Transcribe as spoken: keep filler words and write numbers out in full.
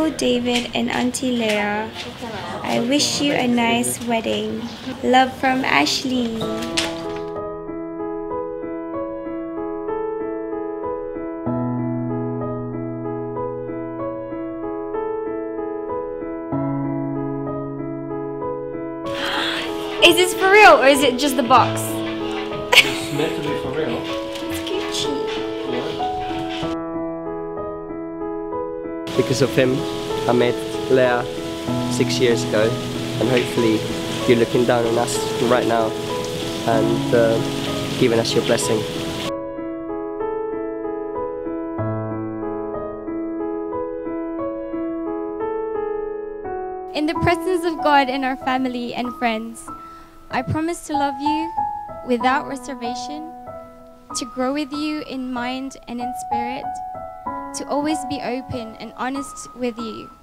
Uncle David and Auntie Leah. I wish you a nice wedding. Love from Ashley. Is this for real or is it just the box? It's meant to be for real. It's Gucci. Because of him, I met Leah six years ago, and hopefully you're looking down on us right now and uh, giving us your blessing. In the presence of God and our family and friends, I promise to love you without reservation, to grow with you in mind and in spirit, to always be open and honest with you,